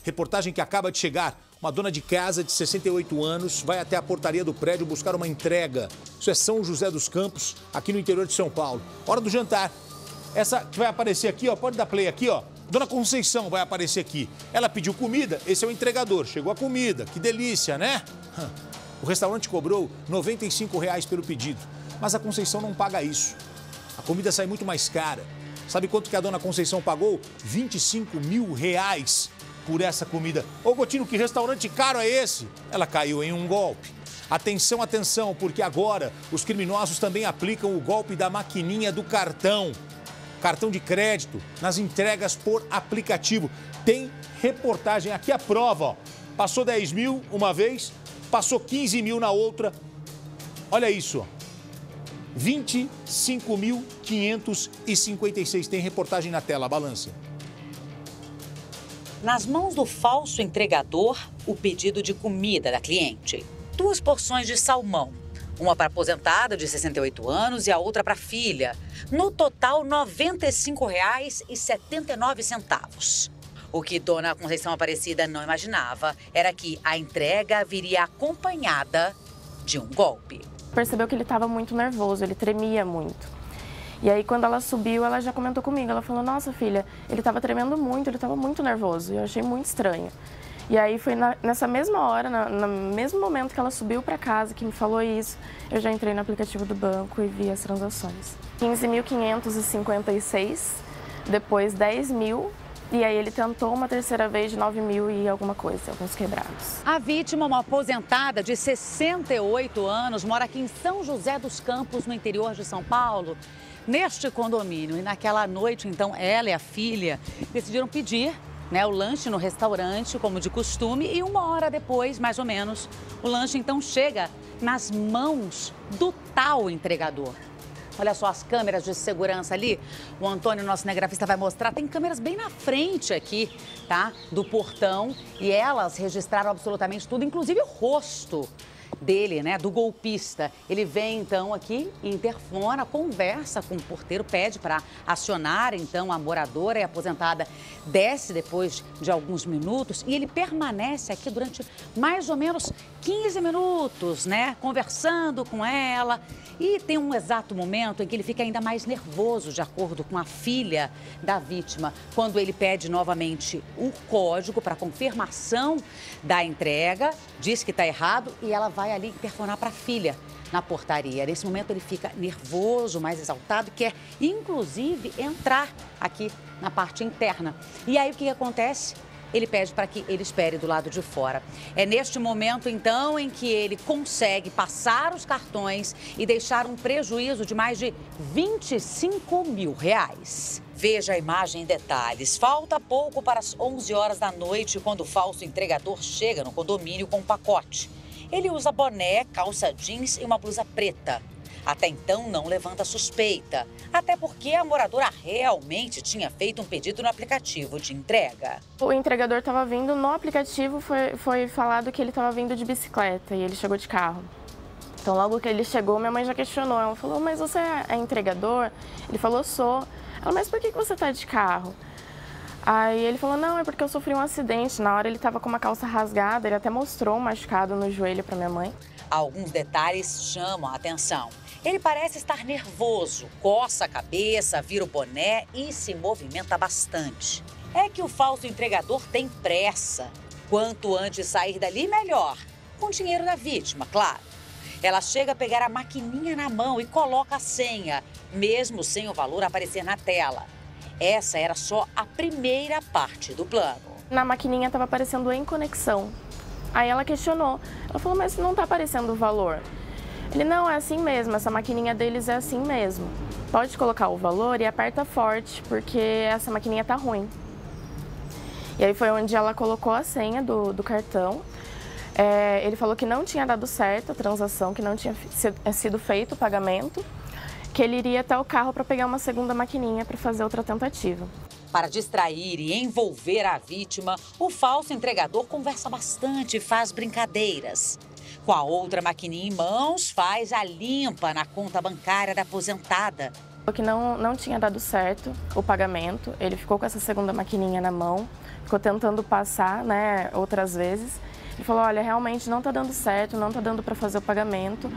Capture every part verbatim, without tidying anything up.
Reportagem que acaba de chegar. Uma dona de casa de sessenta e oito anos vai até a portaria do prédio buscar uma entrega. Isso é São José dos Campos, aqui no interior de São Paulo. Hora do jantar. Essa que vai aparecer aqui, ó, pode dar play aqui, ó. Dona Conceição vai aparecer aqui. Ela pediu comida, esse é o entregador. Chegou a comida, que delícia, né? O restaurante cobrou noventa e cinco reais pelo pedido, mas a Conceição não paga isso. A comida sai muito mais cara. Sabe quanto que a dona Conceição pagou? vinte e cinco mil reais por essa comida. Ô, Gotino, que restaurante caro é esse? Ela caiu em um golpe. Atenção, atenção, porque agora os criminosos também aplicam o golpe da maquininha do cartão. Cartão de crédito nas entregas por aplicativo. Tem reportagem aqui, a prova, ó. Passou dez mil uma vez, passou quinze mil na outra. Olha isso, ó. vinte e cinco mil quinhentos e cinquenta e seis. Tem reportagem na tela, balança. Nas mãos do falso entregador, o pedido de comida da cliente. Duas porções de salmão. Uma para a aposentada de sessenta e oito anos e a outra para a filha. No total, noventa e cinco reais e setenta e nove centavos. O que Dona Conceição Aparecida não imaginava era que a entrega viria acompanhada de um golpe. Percebeu que ele estava muito nervoso, ele tremia muito. E aí, quando ela subiu, ela já comentou comigo. Ela falou, nossa, filha, ele estava tremendo muito, ele estava muito nervoso. E eu achei muito estranho. E aí, foi na, nessa mesma hora, na, no mesmo momento que ela subiu para casa, que me falou isso, eu já entrei no aplicativo do banco e vi as transações. quinze mil quinhentos e cinquenta e seis, depois dez mil. E aí ele tentou uma terceira vez de nove mil e alguma coisa, alguns quebrados. A vítima, uma aposentada de sessenta e oito anos, mora aqui em São José dos Campos, no interior de São Paulo, neste condomínio. E naquela noite, então, ela e a filha decidiram pedir, né, o lanche no restaurante, como de costume, e uma hora depois, mais ou menos, o lanche então chega nas mãos do tal entregador. Olha só as câmeras de segurança ali, o Antônio, nosso cinegrafista, vai mostrar. Tem câmeras bem na frente aqui, tá? Do portão, e elas registraram absolutamente tudo, inclusive o rosto dele, né, do golpista. Ele vem então aqui, interfona, conversa com o porteiro, pede para acionar então a moradora e a aposentada desce depois de alguns minutos e ele permanece aqui durante mais ou menos quinze minutos, né, conversando com ela. E tem um exato momento em que ele fica ainda mais nervoso, de acordo com a filha da vítima, quando ele pede novamente o código para confirmação da entrega, diz que está errado e ela vai ali interfonar para a filha na portaria. Nesse momento ele fica nervoso, mais exaltado, quer inclusive entrar aqui na parte interna. E aí o que acontece? Ele pede para que ele espere do lado de fora. É neste momento, então, em que ele consegue passar os cartões e deixar um prejuízo de mais de vinte e cinco mil reais. Veja a imagem em detalhes. Falta pouco para as onze horas da noite, quando o falso entregador chega no condomínio com um pacote. Ele usa boné, calça jeans e uma blusa preta. Até então não levanta suspeita, até porque a moradora realmente tinha feito um pedido no aplicativo de entrega. O entregador estava vindo no aplicativo, foi, foi falado que ele estava vindo de bicicleta e ele chegou de carro. Então logo que ele chegou, minha mãe já questionou, ela falou, mas você é entregador? Ele falou, sou. Ela, mas por que você está de carro? Aí ele falou, não, é porque eu sofri um acidente. Na hora ele estava com uma calça rasgada, ele até mostrou um machucado no joelho para minha mãe. Alguns detalhes chamam a atenção. Ele parece estar nervoso, coça a cabeça, vira o boné e se movimenta bastante. É que o falso entregador tem pressa. Quanto antes sair dali, melhor. Com o dinheiro da vítima, claro. Ela chega a pegar a maquininha na mão e coloca a senha, mesmo sem o valor aparecer na tela. Essa era só a primeira parte do plano. Na maquininha estava aparecendo em conexão. Aí ela questionou. Ela falou, mas não está aparecendo o valor. Ele, não, é assim mesmo, essa maquininha deles é assim mesmo. Pode colocar o valor e aperta forte, porque essa maquininha tá ruim. E aí foi onde ela colocou a senha do, do cartão. É, ele falou que não tinha dado certo a transação, que não tinha sido feito o pagamento, que ele iria até o carro para pegar uma segunda maquininha para fazer outra tentativa. Para distrair e envolver a vítima, o falso entregador conversa bastante e faz brincadeiras. Com a outra maquininha em mãos, faz a limpa na conta bancária da aposentada. Que não, não tinha dado certo o pagamento, ele ficou com essa segunda maquininha na mão, ficou tentando passar, né, outras vezes. Ele falou, olha, realmente não está dando certo, não está dando para fazer o pagamento.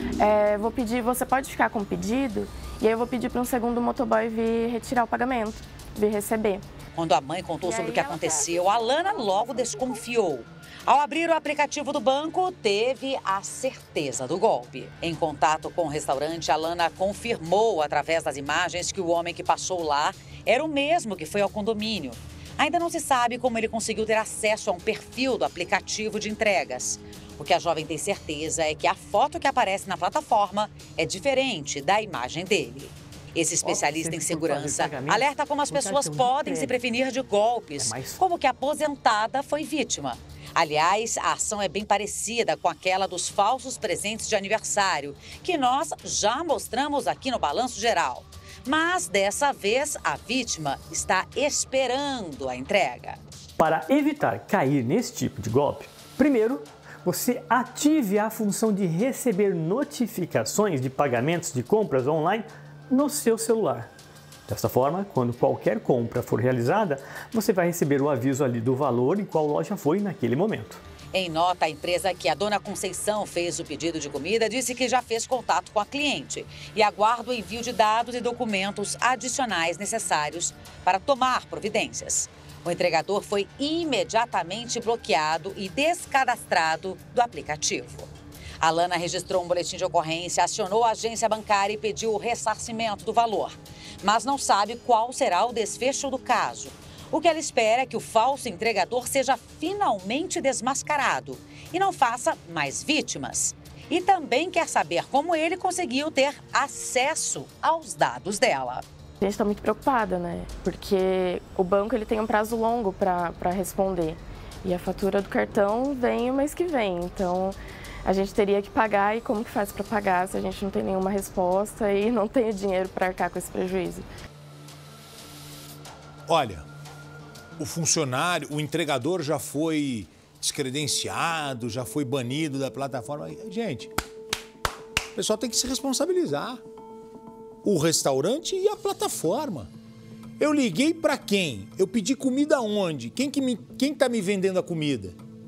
É, vou pedir, você pode ficar com o pedido? E aí eu vou pedir para um segundo motoboy vir retirar o pagamento, vir receber. Quando a mãe contou sobre o que aconteceu, a Alana logo desconfiou. Ao abrir o aplicativo do banco, teve a certeza do golpe. Em contato com o restaurante, a Alana confirmou, através das imagens, que o homem que passou lá era o mesmo que foi ao condomínio. Ainda não se sabe como ele conseguiu ter acesso a um perfil do aplicativo de entregas. O que a jovem tem certeza é que a foto que aparece na plataforma é diferente da imagem dele. Esse especialista em segurança alerta como as pessoas podem se prevenir de golpes, como que a aposentada foi vítima. Aliás, a ação é bem parecida com aquela dos falsos presentes de aniversário, que nós já mostramos aqui no Balanço Geral. Mas, dessa vez, a vítima está esperando a entrega. Para evitar cair nesse tipo de golpe, primeiro, você ative a função de receber notificações de pagamentos de compras online no seu celular. Desta forma, quando qualquer compra for realizada, você vai receber o aviso ali do valor em qual loja foi naquele momento. Em nota, a empresa que a dona Conceição fez o pedido de comida disse que já fez contato com a cliente e aguarda o envio de dados e documentos adicionais necessários para tomar providências. O entregador foi imediatamente bloqueado e descadastrado do aplicativo. A Alana registrou um boletim de ocorrência, acionou a agência bancária e pediu o ressarcimento do valor. Mas não sabe qual será o desfecho do caso. O que ela espera é que o falso entregador seja finalmente desmascarado e não faça mais vítimas. E também quer saber como ele conseguiu ter acesso aos dados dela. A gente está muito preocupada, né? Porque o banco ele tem um prazo longo para responder. E a fatura do cartão vem o mês que vem. Então, a gente teria que pagar, e como que faz para pagar se a gente não tem nenhuma resposta e não tem dinheiro para arcar com esse prejuízo? Olha, o funcionário, o entregador já foi descredenciado, já foi banido da plataforma. Gente, o pessoal tem que se responsabilizar. O restaurante e a plataforma. Eu liguei para quem? Eu pedi comida onde? Quem que me, quem tá me vendendo a comida?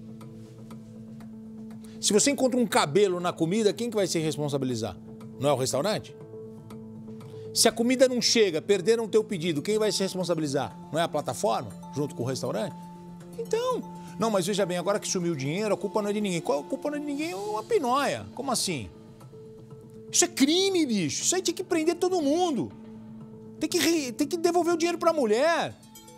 Se você encontra um cabelo na comida, quem que vai se responsabilizar? Não é o restaurante? Se a comida não chega, perderam o teu pedido, quem vai se responsabilizar? Não é a plataforma, junto com o restaurante? Então, não, mas veja bem, agora que sumiu o dinheiro, a culpa não é de ninguém. Qual a culpa não é de ninguém? É uma pinóia. Como assim? Isso é crime, bicho. Isso aí tinha que prender todo mundo. Tem que, re... tem que devolver o dinheiro para a mulher.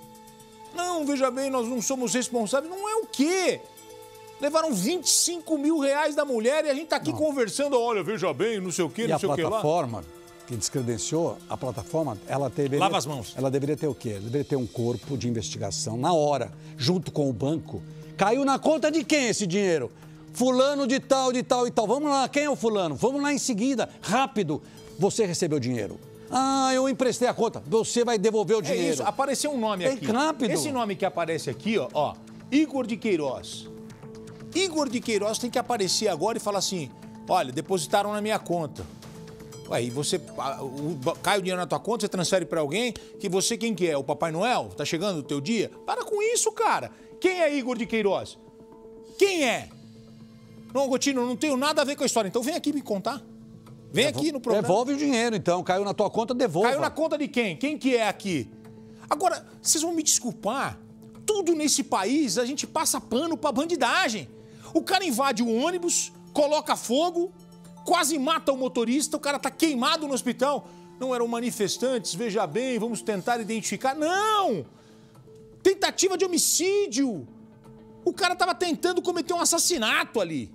Não, veja bem, nós não somos responsáveis. Não é o quê? Levaram vinte e cinco mil reais da mulher e a gente tá aqui não. conversando. Olha, veja bem, não sei o quê, e não sei o que lá. E a plataforma que descredenciou, a plataforma, ela deveria... Lava as mãos. Ela deveria ter o quê? Ela deveria ter um corpo de investigação na hora, junto com o banco. Caiu na conta de quem esse dinheiro? Fulano de tal, de tal e tal. Vamos lá, quem é o fulano? Vamos lá em seguida, rápido. Você recebeu o dinheiro. Ah, eu emprestei a conta. Você vai devolver o dinheiro. É isso, apareceu um nome aqui. É rápido. Esse nome que aparece aqui, ó, ó, Igor de Queiroz. Igor de Queiroz tem que aparecer agora e falar assim, olha, depositaram na minha conta. Aí você, cai o dinheiro na tua conta, você transfere pra alguém, que você quem que é? O Papai Noel? Tá chegando o teu dia? Para com isso, cara. Quem é Igor de Queiroz? Quem é? Não, Agostinho, não tenho nada a ver com a história. Então vem aqui me contar. Vem Devo... aqui no programa. Devolve o dinheiro, então. Caiu na tua conta, devolva. Caiu na conta de quem? Quem que é aqui? Agora, vocês vão me desculpar, tudo nesse país a gente passa pano pra bandidagem. O cara invade o ônibus, coloca fogo, quase mata o motorista, o cara tá queimado no hospital. Não eram manifestantes, veja bem, vamos tentar identificar. Não! Tentativa de homicídio. O cara tava tentando cometer um assassinato ali.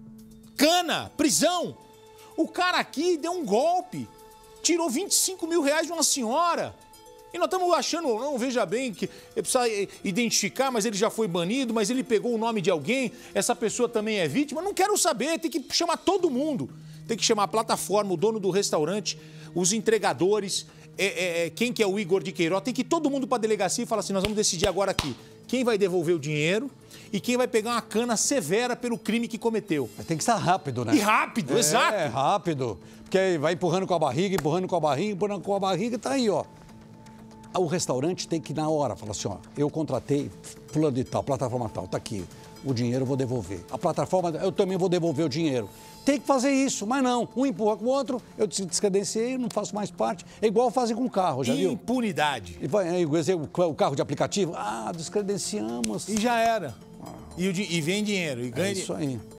Cana, prisão. O cara aqui deu um golpe, tirou vinte e cinco mil reais de uma senhora. E nós estamos achando, não, veja bem, que precisa identificar, mas ele já foi banido, mas ele pegou o nome de alguém, essa pessoa também é vítima. Não quero saber, tem que chamar todo mundo. Tem que chamar a plataforma, o dono do restaurante, os entregadores, é, é, quem que é o Igor de Queiroz, tem que ir todo mundo para a delegacia e falar assim, nós vamos decidir agora aqui. quem vai devolver o dinheiro e quem vai pegar uma cana severa pelo crime que cometeu. Mas tem que estar rápido, né? E rápido, é, exato. É, rápido. Porque aí vai empurrando com a barriga, empurrando com a barriga, empurrando com a barriga, tá aí, ó. O restaurante tem que, na hora, falar assim, ó, eu contratei fulano de tal, plataforma tal, tá aqui, o dinheiro eu vou devolver. A plataforma, eu também vou devolver o dinheiro. Tem que fazer isso, mas não. Um empurra com o outro, eu descredenciei, não faço mais parte. É igual fazem com o carro, já viu? Impunidade. E vai, o carro de aplicativo, ah, descredenciamos. E já era. E, o, e vem dinheiro, e ganha. É isso aí.